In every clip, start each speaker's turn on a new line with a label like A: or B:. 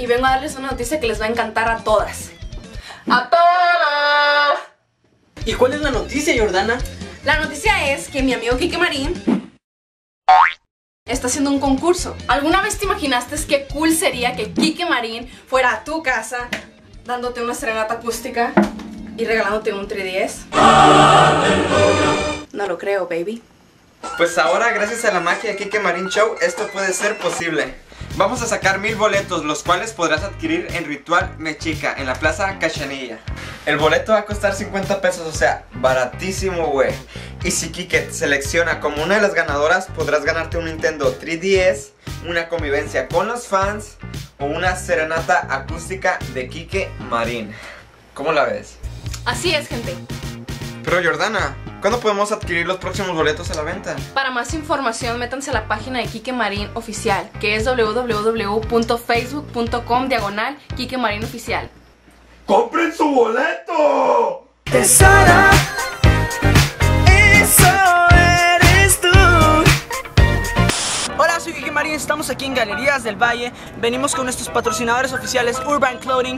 A: y vengo a darles una noticia que les va a encantar a todas. ¡A todas!
B: ¿Y cuál es la noticia, Jordana?
A: La noticia es que mi amigo Quique Marín está haciendo un concurso. ¿Alguna vez te imaginaste qué cool sería que Quique Marín fuera a tu casa dándote una serenata acústica y regalándote un 3DS? No lo creo, baby.
C: Pues ahora, gracias a la magia de Quique Marín Show, esto puede ser posible. Vamos a sacar 1000 boletos, los cuales podrás adquirir en Ritual Mexica, en la Plaza Cachanilla. El boleto va a costar 50 pesos, o sea, baratísimo, güey. Y si Quique te selecciona como una de las ganadoras, podrás ganarte un Nintendo 3DS, una convivencia con los fans o una serenata acústica de Quique Marín. ¿Cómo la ves?
A: Así es, gente.
C: Pero Jordana, ¿cuándo podemos adquirir los próximos boletos a la venta?
A: Para más información, métanse a la página de Quique Marín Oficial, que es www.facebook.com/Quique Marín Oficial.
D: ¡Compren su boleto!
E: Tesoro, eso eres tú.
B: Hola, soy Quique Marín, estamos aquí en Galerías del Valle. Venimos con nuestros patrocinadores oficiales Urban Clothing.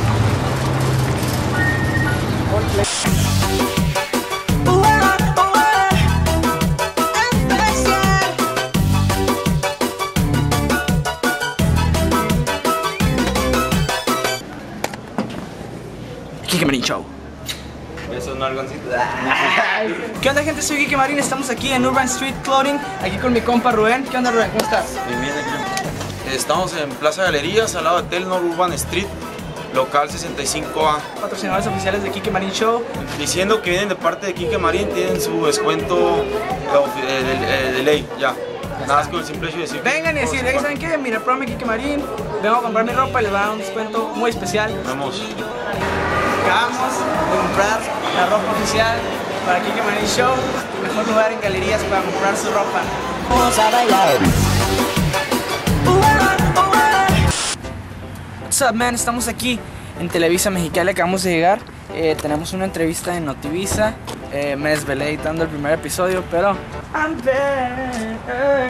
B: Quique Marín Show.
C: Eso no algoncito.
B: ¿Qué onda, gente? Soy Quique Marín, estamos aquí en Urban Street Clothing, aquí con mi compa Rubén. ¿Qué onda, Rubén? ¿Cómo estás?
F: Bien, bien, aquí. Estamos en Plaza Galerías, al lado de Telnor Urban Street, local 65A.
B: Patrocinadores oficiales de Quique Marín Show.
F: Diciendo que vienen de parte de Quique Marín, tienen su descuento de ley, ya. Nada más con el simple hecho de decir.
B: Vengan y decir, ¿saben qué? Mira, pruébame Quique Marín, vengo a comprar mi ropa y les va a dar un descuento muy especial.
F: Vamos.
B: Acabamos de comprar la ropa oficial para Quique Marín Show, el mejor lugar en galerías para comprar su ropa.
E: Vamos a bailar.
B: What's up, man? Estamos aquí en Televisa Mexicali, acabamos de llegar. Tenemos una entrevista en Notivisa. Me desvelé editando el primer episodio, pero I'm there.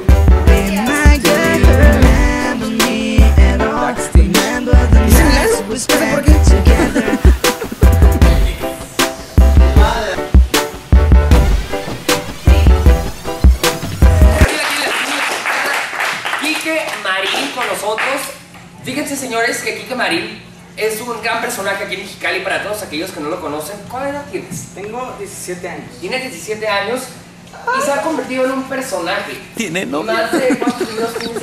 G: Quique Marín con nosotros. Fíjense, señores, que Quique Marín es un gran personaje aquí en Mexicali para todos aquellos que no lo conocen. ¿Cuál edad tienes?
B: Tengo 17 años.
G: Tienes 17 años y se ha convertido en un personaje.
F: ¿Tiene novia?
G: Más de ¿cuántos videos tienes